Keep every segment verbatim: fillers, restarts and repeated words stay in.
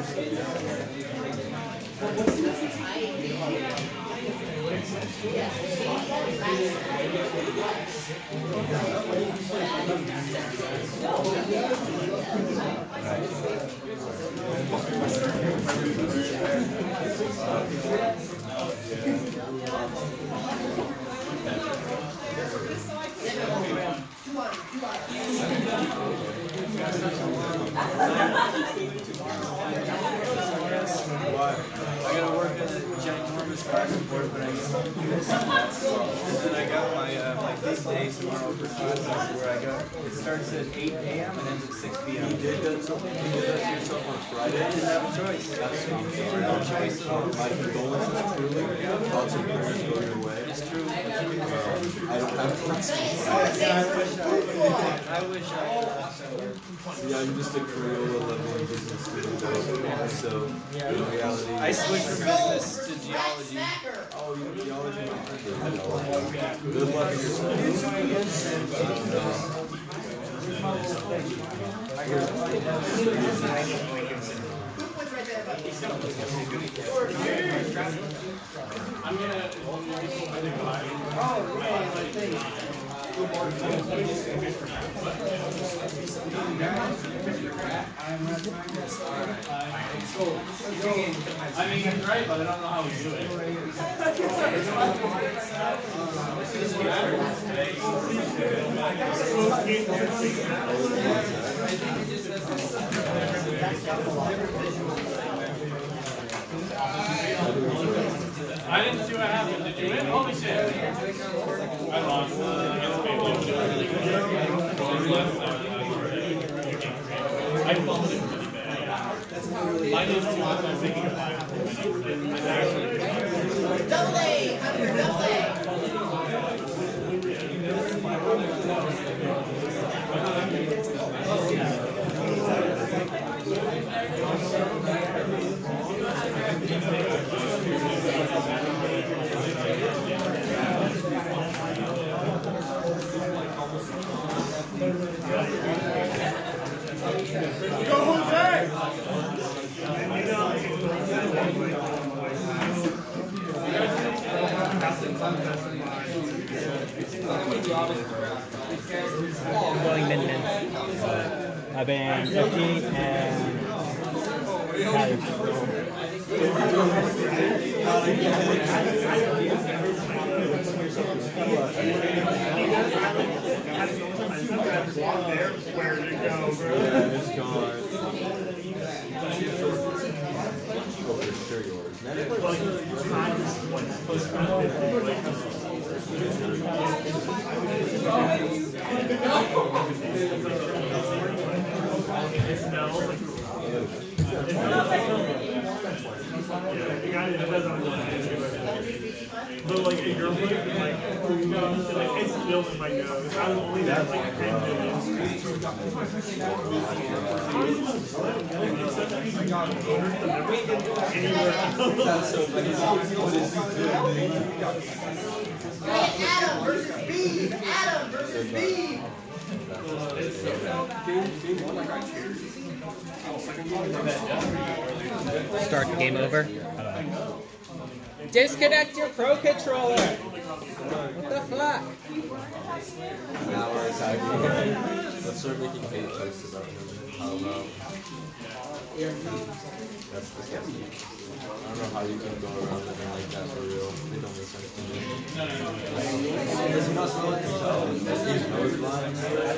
I gotta work at a ginormous car support, but I get home. And then I got my uh, my big day tomorrow for classes where I got it starts at eight A M and ends at six P M You did that to yourself on Friday? I didn't have a choice. That's no choice at all. My condolences, truly. Thoughts and prayers go your way. It's true. Uh, I don't have class. I wish I had. Yeah, I'm just a Crayola level business student, so in reality, I switched from business to geology. Oh, you're geology. Good luck in your school. I don't I'm gonna. I mean, he's right, but I don't know how we do it. I didn't see what happened. Did you win? Holy shit. I lost. Uh, against BaeBlade. I fumbled it really bad. Mine is too much. I'm thinking about it. Double A! Under double A! Go Hozayy! I'm going min min. I've been fifty and five. Where did it go, bro? Yeah, it's gone. Oh, for sure yours. But like a girlfriend, like, like it's still in my nose. I was only that like ten minutes. Anywhere else. Adam versus B! Adam versus B! Start game over. Disconnect your Pro Controller! What the fuck? Now we're attacking. Let's start making hate posts about him. How about? That's disgusting. I don't know how you can go around living like that for real. They don't make sense to me. Does he not smell like himself? He's nose blind.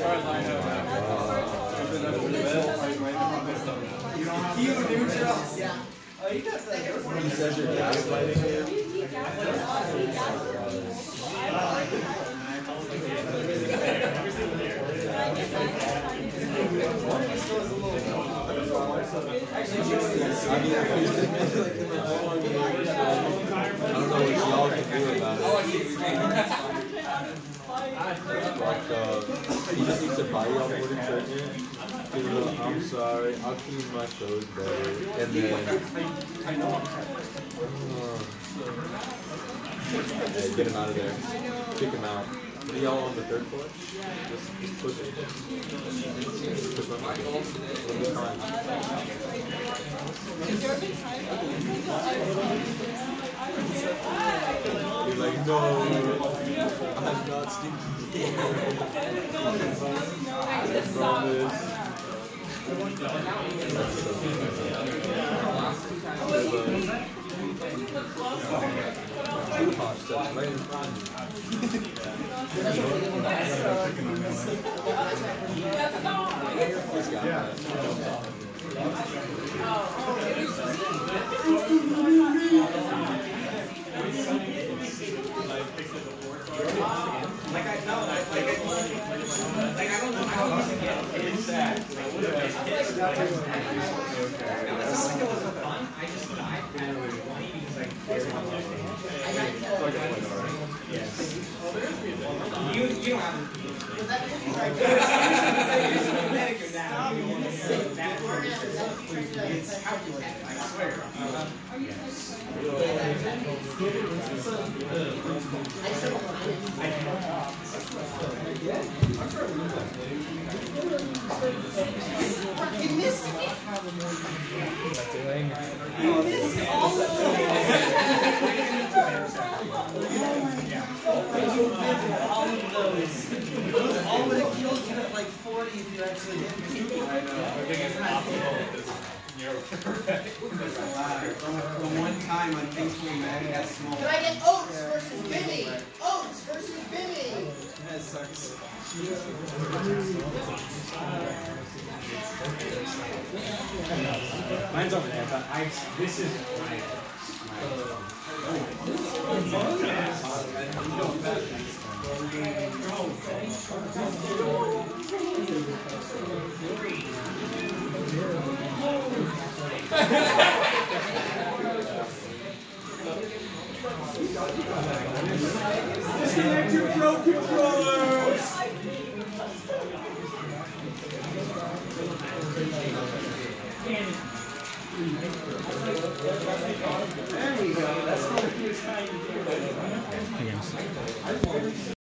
You neutral! Yeah. He says you're gaslighting him. I mean, I don't know what y'all can do about it. Like, uh, he just needs to buy y'all more detergent. I'm sorry, I'll clean my clothes better. And then, uh, hey, get him out of there. Kick him out. Are y'all on the third floor? Just, just push it. Push my mic. It'll be fine. No, I'm not stinky. Like I know, like, like, like I don't know how to get it's sad. Like, what if it's hits? It was like it was fun. I just died at twenty because like yes. You you don't have to. It's calculated, I swear. You missed it. You missed all of those. All of those. Those all would have killed you at like forty if you actually hit me. I know. I think it's possible because you're correct. The one time on Thanksgiving I had small. Can I get Oats versus Bimmy? Oats versus Bimmy. That sucks. Mine's over there, but I. This is my. Disconnect your pro controllers!